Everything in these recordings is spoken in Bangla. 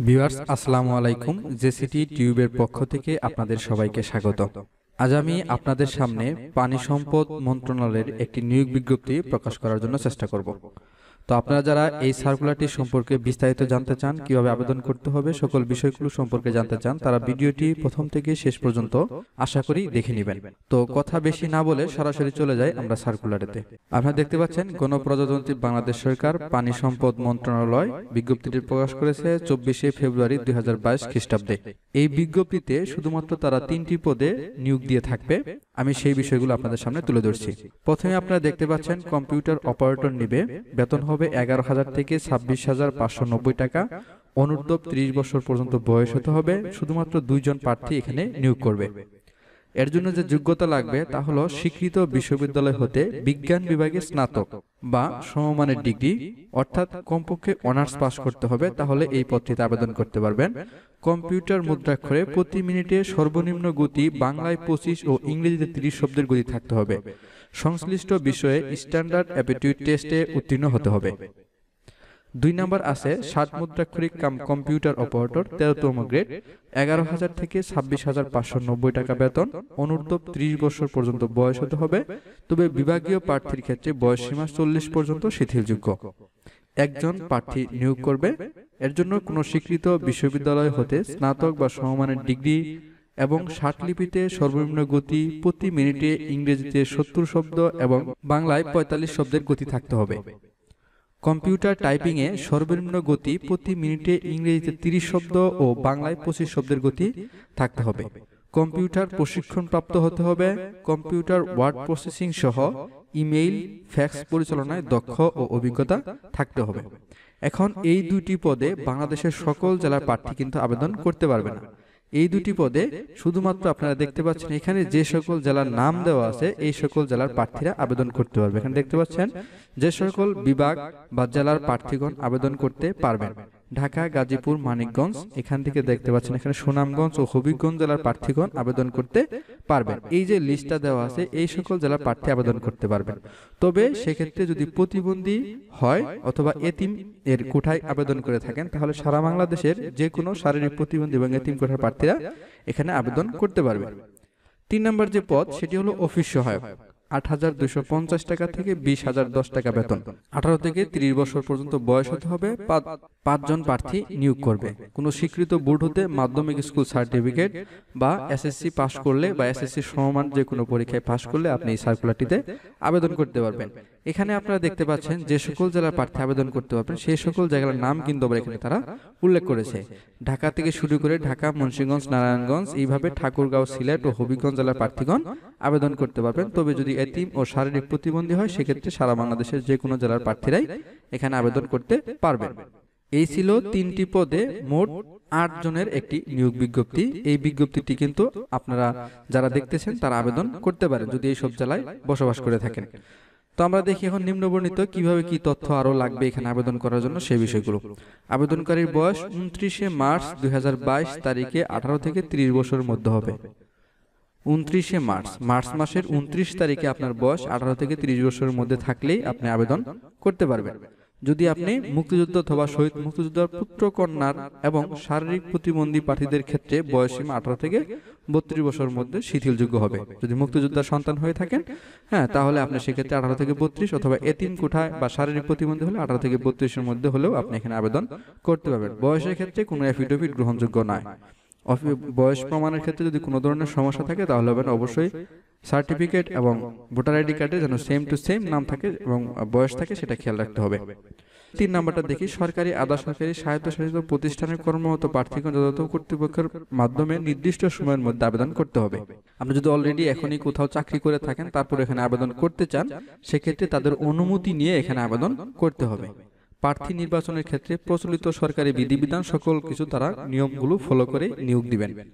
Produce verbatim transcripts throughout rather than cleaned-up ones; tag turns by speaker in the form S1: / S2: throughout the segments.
S1: ভিউয়ার্স আসসালামু আলাইকুম। জেসিটি টিউবের পক্ষ থেকে আপনাদের সবাইকে স্বাগত। আজ আমি আপনাদের সামনে পানি সম্পদ মন্ত্রণালয়ের একটি নিয়োগ বিজ্ঞপ্তি প্রকাশ করার জন্য চেষ্টা করব। তো আপনারা যারা এই সার্কুলারটি সম্পর্কে বিস্তারিত জানতে চান, কিভাবে আবেদন করতে হবে, সকল বিষয়গুলো সম্পর্কে জানতে চান, তারা ভিডিওটি প্রথম থেকে শেষ পর্যন্ত আশা করি দেখে নেবেন। তো কথা বেশি না বলে সরাসরি চলে যাই আমরা সার্কুলারেতে। আপনারা দেখতে পাচ্ছেন গণপ্রজাতন্ত্রী বাংলাদেশ সরকার পানি সম্পদ মন্ত্রণালয় বিজ্ঞপ্তিটি প্রকাশ করেছে চব্বিশে ফেব্রুয়ারি দুই হাজার বাইশ খ্রিস্টাব্দে। এই বিজ্ঞপ্তিতে শুধুমাত্র তারা তিনটি পদে নিয়োগ দিয়ে থাকবে। আমি সেই বিষয়গুলো আপনাদের সামনে তুলে ধরছি। প্রথমে আপনারা দেখতে পাচ্ছেন কম্পিউটার অপারেটর নিবে, বেতন হবে এগারো হাজার থেকে ছাব্বিশ হাজার পাঁচশো নব্বই টাকা। অনূর্ধ্ব ত্রিশ বছর পর্যন্ত বয়স হতে হবে। শুধুমাত্র দুইজন প্রার্থী এখানে নিয়োগ করবে। এর জন্য যে যোগ্যতা লাগবে তা হলো স্বীকৃত বিশ্ববিদ্যালয় হতে বিজ্ঞান বিভাগে স্নাতক বা সমমানের ডিগ্রি, অর্থাৎ কমপক্ষে অনার্স পাস করতে হবে, তাহলে এই পদটিতে আবেদন করতে পারবেন। কম্পিউটার মুদ্রাক্ষরে প্রতি মিনিটে সর্বনিম্ন গতি বাংলায় পঁচিশ ও ইংরেজিতে ত্রিশ শব্দের গতি থাকতে হবে। সংশ্লিষ্ট বিষয়ে স্ট্যান্ডার্ড অ্যাপটিটিউড টেস্টে উত্তীর্ণ হতে হবে। দুই নম্বর আছে ষাট মুদ্রাক্ষরিক কাম কম্পিউটার অপারেটর, তেরোতম গ্রেড, এগারো হাজার থেকে ছাব্বিশ হাজার পাঁচশো নব্বই টাকা বেতন। অনূর্ধ্ব ত্রিশ বছর পর্যন্ত বয়স হতে হবে, তবে বিভাগীয় প্রার্থীর ক্ষেত্রে বয়স সীমা চল্লিশ পর্যন্ত শিথিলযোগ্য। একজন প্রার্থী নিয়োগ করবে। এর জন্য কোনো স্বীকৃত বিশ্ববিদ্যালয় হতে স্নাতক বা সমমানের ডিগ্রি এবং ষাট লিপিতে সর্বনিম্ন গতি প্রতি মিনিটে ইংরেজিতে সত্তর শব্দ এবং বাংলায় পঁয়তাল্লিশ শব্দের গতি থাকতে হবে। কম্পিউটার টাইপিংয়ে সর্বনিম্ন গতি প্রতি মিনিটে ইংরেজিতে তিরিশ শব্দ ও বাংলায় পঁচিশ শব্দের গতি থাকতে হবে। কম্পিউটার প্রশিক্ষণ প্রাপ্ত হতে হবে। কম্পিউটার ওয়ার্ড প্রসেসিং সহ ইমেইল, ফ্যাক্স পরিচালনায় দক্ষ ও অভিজ্ঞতা থাকতে হবে। এখন এই দুটি পদে বাংলাদেশের সকল জেলার প্রার্থী কিন্তু আবেদন করতে পারবে না। এই দুটি পদে শুধুমাত্র আপনারা দেখতে পাচ্ছেন এখানে যে সকল জেলার নাম দেওয়া আছে এই সকল জেলার প্রার্থীরা আবেদন করতে পারবে। এখানে দেখতে পাচ্ছেন যে সকল বিভাগ বা জেলার প্রার্থীগণ আবেদন করতে পারবেন। ঢাকা, গাজীপুর, মানিকগঞ্জ, এখান থেকে দেখতে পাচ্ছেন এখানে সুনামগঞ্জ ও হবিগঞ্জ জেলার প্রার্থীগণ আবেদন করতে পারবেন। এই যে লিস্টটা দেওয়া আছে এই সকল জেলার প্রার্থী আবেদন করতে পারবেন। তবে সেক্ষেত্রে যদি প্রতিবন্ধী হয় অথবা এতিম এর কোঠায় আবেদন করে থাকেন তাহলে সারা বাংলাদেশের যে কোনো শারীরিক প্রতিবন্ধী এবং এতিম কোঠার প্রার্থীরা এখানে আবেদন করতে পারবেন। তিন নম্বর যে পদ সেটি হলো অফিস সহায়ক, আট হাজার দুইশো পঞ্চাশ টাকা থেকে বিশ হাজার দশ টাকা বেতন। আঠারো থেকে ত্রিশ বছর পর্যন্ত বয়স হতে হবে। পাঁচজন প্রার্থী নিয়োগ করবে। কোনো স্বীকৃত বোর্ড হতে মাধ্যমিক স্কুল সার্টিফিকেট বা এসএসসি পাশ করলে বা এসএসসি সমমান যে কোনো পরীক্ষায় পাশ করলে আপনি এই সার্কুলারটিতে আবেদন করতে পারবেন। এখানে আপনারা দেখতে পাচ্ছেন যে সকল জেলার প্রার্থী আবেদন করতে পারবেন সেই সকল জায়গার নাম কিন্তু আবার এখানে তারা উল্লেখ করেছে। ঢাকা থেকে শুরু করে ঢাকা, মুন্সিগঞ্জ, নারায়ণগঞ্জ, এইভাবে ঠাকুরগাঁও, সিলেট ও হবিগঞ্জ জেলার প্রার্থীগণ আবেদন করতে পারবেন। তবে যদি এতিম ও শারীরিক প্রতিবন্ধী হয় সেক্ষেত্রে সারা বাংলাদেশের যে কোনো জেলার প্রার্থীরাই এখানে আবেদন করতে পারবেন। এই ছিল তিনটি পদে মোট আট জনের একটি নিয়োগ বিজ্ঞপ্তি। এই বিজ্ঞপ্তিটি কিন্তু আপনারা যারা দেখতেছেন তারা আবেদন করতে পারেন যদি এই সব জেলায় বসবাস করে থাকেন। তো আমরা দেখি এখন নিম্নবর্ণিত কিভাবে কি তথ্য আরো লাগবে এখানে আবেদন করার জন্য সেই বিষয়গুলো। আবেদনকারীর বয়স উনত্রিশে মার্চ দুই হাজার বাইশ তারিখে আঠারো থেকে ত্রিশ বছরের মধ্যে হবে। উনত্রিশে মার্চ মার্চ মাসের উনত্রিশ তারিখে আপনার বয়স আঠারো থেকে ত্রিশ বছরের মধ্যে থাকলেই আপনি আবেদন করতে পারবেন। যদি আপনি মুক্তিযুদ্ধ অথবা শহীদ মুক্তিযোদ্ধার পুত্র কন্যার এবং শারীরিক প্রতিবন্ধী প্রার্থীদের ক্ষেত্রে বয়সসীমা আঠারো থেকে বত্রিশ বছরের মধ্যে শিথিলযোগ্য হবে। যদি মুক্তিযোদ্ধার সন্তান হয়ে থাকেন হ্যাঁ তাহলে আপনি সেক্ষেত্রে আঠারো থেকে বত্রিশ, অথবা এতিম কোঠায় বা শারীরিক প্রতিবন্ধী হলে আঠারো থেকে বত্রিশের মধ্যে হলেও আপনি এখানে আবেদন করতে পারবেন। বয়সের ক্ষেত্রে কোনো অ্যাফিডেভিট গ্রহণযোগ্য নয়। বয়স প্রমাণের ক্ষেত্রে যদি কোনো ধরনের সমস্যা থাকে তাহলে হবে অবশ্যই সার্টিফিকেট এবং ভোটার আইডি কার্ডে যেন সেম টু সেম নাম থাকে এবং বয়স থাকে সেটা খেয়াল রাখতে হবে। তিন নাম্বারটা দেখি, সরকারি, আধা সরকারি, স্বায়ত্তশাসিত প্রতিষ্ঠানের কর্মরত প্রার্থীগণ যথাযথ কর্তৃপক্ষের মাধ্যমে নির্দিষ্ট সময়ের মধ্যে আবেদন করতে হবে। আপনি যদি অলরেডি এখনই কোথাও চাকরি করে থাকেন তারপর এখানে আবেদন করতে চান সেক্ষেত্রে তাদের অনুমতি নিয়ে এখানে আবেদন করতে হবে। প্রার্থী নির্বাচনের ক্ষেত্রে প্রচলিত সরকারি বিধিবিধান সকল কিছু তারা নিয়মগুলো ফলো করে নিয়োগ দিবেন।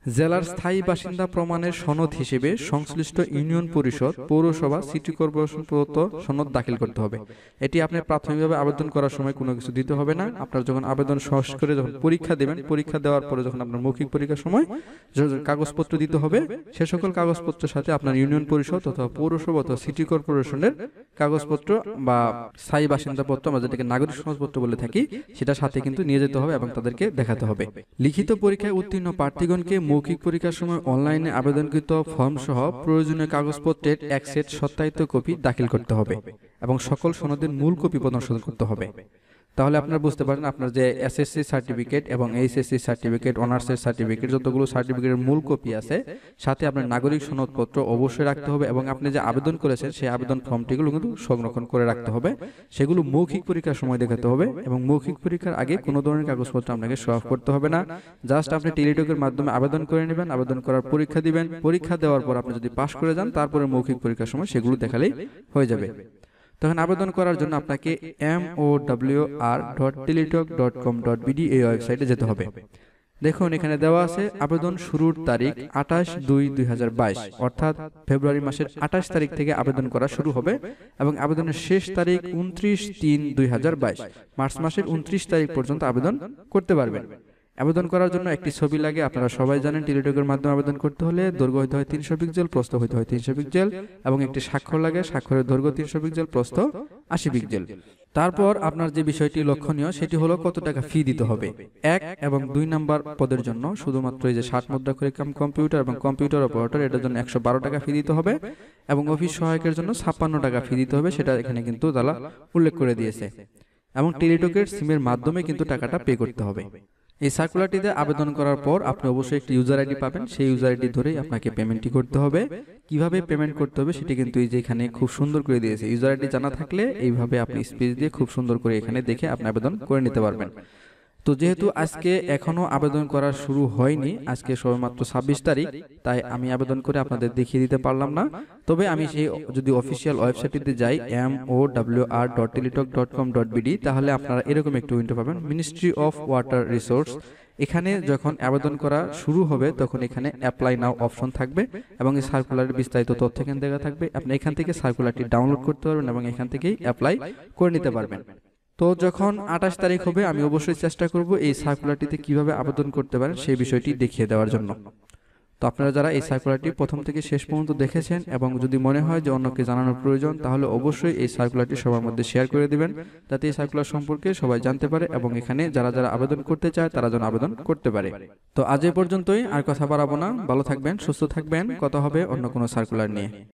S1: জেলার স্থায়ী বাসিন্দা প্রমাণের সনদ হিসেবে সংশ্লিষ্ট ইউনিয়ন পরিষদ, পৌরসভা, সিটি কর্পোরেশন প্রদত্ত সনদ দাখিল করতে হবে। এটি আপনি প্রাথমিকভাবে আবেদন করার সময় কোনো কিছু দিতে হবে না। আপনার যখন আবেদন শেষ করে যখন পরীক্ষা দেবেন, পরীক্ষা দেওয়ার পরে যখন আপনার মৌখিক পরীক্ষার সময় কাগজপত্র দিতে হবে, সে সকল কাগজপত্রের সাথে আপনার ইউনিয়ন পরিষদ অথবা পৌরসভা অথবা সিটি কর্পোরেশনের কাগজপত্র বা স্থায়ী বাসিন্দাপত্র, আমরা যেটাকে নাগরিক সনদপত্র বলে থাকি, সেটা সাথে কিন্তু নিয়ে যেতে হবে এবং তাদেরকে দেখাতে হবে। লিখিত পরীক্ষায় উত্তীর্ণ প্রার্থীগণকে মৌখিক পরীক্ষার সময় অনলাইনে আবেদনকৃত ফর্ম সহ প্রয়োজনীয় কাগজপত্রের এক সেট সত্যায়িত কপি দাখিল করতে হবে এবং সকল সনদের মূল কপি প্রদর্শন করতে হবে। তাহলে আপনারা বুঝতে পারেন আপনার যে এসএসসি সার্টিফিকেট এবং এইচএসসি সার্টিফিকেট, অনার্সের সার্টিফিকেট, যতগুলো সার্টিফিকেটের মূল কপি আছে, সাথে আপনার নাগরিক সনদপত্র অবশ্যই রাখতে হবে এবং আপনি যে আবেদন করেছেন সেই আবেদন ফর্মটিগুলো কিন্তু সংরক্ষণ করে রাখতে হবে। সেগুলো মৌখিক পরীক্ষার সময় দেখাতে হবে এবং মৌখিক পরীক্ষার আগে কোনো ধরনের কাগজপত্র আপনাকে শো অফ করতে হবে না। জাস্ট আপনি টেলিটকের মাধ্যমে আবেদন করে নেবেন, আবেদন করার পরীক্ষা দিবেন, পরীক্ষা দেওয়ার পর আপনি যদি পাশ করে যান তারপরে মৌখিক পরীক্ষার সময় সেগুলো দেখালেই হয়ে যাবে। তখন আবেদন করার জন্য আপনাকে M O W R dot Teletalk dot com dot BD এই ওয়েবসাইটে যেতে হবে। দেখুন এখানে দেওয়া আছে আবেদন শুরুর তারিখ আঠাশ দুই দুই হাজার বাইশ, অর্থাৎ ফেব্রুয়ারি মাসের আঠাশ তারিখ থেকে আবেদন করা শুরু হবে এবং আবেদনের শেষ তারিখ উনত্রিশ তিন দুই হাজার বাইশ, মার্চ মাসের উনত্রিশ তারিখ পর্যন্ত আবেদন করতে পারবেন। আবেদন করার জন্য একটি ছবি লাগে, আপনারা সবাই জানেন। টেলিটকের মাধ্যমে আবেদন করতে হলে দৈর্ঘ্য হইতে হয় তিনশো পিক্সেল, প্রস্থ হইতে হয় তিনশো পিক্সেল এবং একটি স্বাক্ষর লাগে, স্বাক্ষরের দৈর্ঘ্য তিনশো পিক্সেল, প্রস্থ আশি পিক্সেল। তারপর আপনার যে বিষয়টি লক্ষণীয় সেটি হলো কত টাকা ফি দিতে হবে। এক এবং দুই নাম্বার পদের জন্য শুধুমাত্র এই যে ষাট মুদ্রা করে কম্পিউটার এবং কম্পিউটার অপারেটর, এটার জন্য একশো বারো টাকা ফি দিতে হবে এবং অফিস সহায়কের জন্য ছাপ্পান্ন টাকা ফি দিতে হবে, সেটা এখানে কিন্তু তারা উল্লেখ করে দিয়েছে। এবং টেলিটকের সিমের মাধ্যমে কিন্তু টাকাটা পে করতে হবে। এই সার্কুলারটিতে আবেদন করার পর আপনি অবশ্যই একটি ইউজার আইডি পাবেন, সেই ইউজার আইডি ধরেই আপনাকে পেমেন্টটি করতে হবে। কিভাবে পেমেন্ট করতে হবে সেটি কিন্তু এই যে এখানে খুব সুন্দর করে দিয়েছে। ইউজার আইডি জানা থাকলে এইভাবে আপনি স্পেস দিয়ে খুব সুন্দর করে এখানে দেখে আপনি আবেদন করে নিতে পারবেন। তো যেহেতু আজকে এখনো আবেদন করা শুরু হয়নি, আজকে সবেমাত্র ছাব্বিশ তারিখ, তাই আমি আবেদন করে আপনাদের দেখিয়ে দিতে পারলাম না। তবে আমি সেই যদি অফিসিয়াল ওয়েবসাইটটিতে যাই M O W R dot Teletalk dot com dot BD, তাহলে আপনারা এরকম একটি উইন্ডো পাবেন, মিনিস্ট্রি অফ ওয়াটার রিসোর্স। এখানে যখন আবেদন করা শুরু হবে তখন এখানে অ্যাপ্লাই নাও অপশন থাকবে এবং এই সার্কুলারের বিস্তারিত তথ্য এখানে দেওয়া থাকবে। আপনি এখান থেকে সার্কুলারটি ডাউনলোড করতে পারবেন এবং এখান থেকেই অ্যাপ্লাই করে নিতে পারবেন। তো যখন আঠাশ তারিখ হবে আমি অবশ্যই চেষ্টা করব এই সার্কুলারটিতে কিভাবে আবেদন করতে পারেন সেই বিষয়টি দেখিয়ে দেওয়ার জন্য। তো আপনারা যারা এই সার্কুলারটি প্রথম থেকে শেষ পর্যন্ত দেখেছেন এবং যদি মনে হয় যে অন্যকে জানানোর প্রয়োজন, তাহলে অবশ্যই এই সার্কুলারটি সবার মধ্যে শেয়ার করে দিবেন, যাতে এই সার্কুলার সম্পর্কে সবাই জানতে পারে এবং এখানে যারা যারা আবেদন করতে চায় তারা যেন আবেদন করতে পারে। তো আজ এই পর্যন্তই, আর কথা বাড়াবো না। ভালো থাকবেন, সুস্থ থাকবেন, কথা হবে অন্য কোনো সার্কুলার নিয়ে।